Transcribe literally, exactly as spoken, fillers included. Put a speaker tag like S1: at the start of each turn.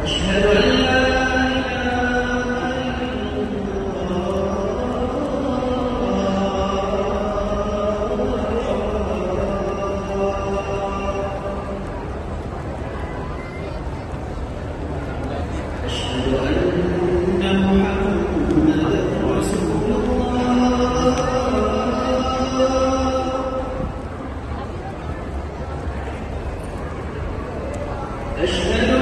S1: أشهد أن لا إله إلا الله. أشهد أن محمدا رسول الله. أشهد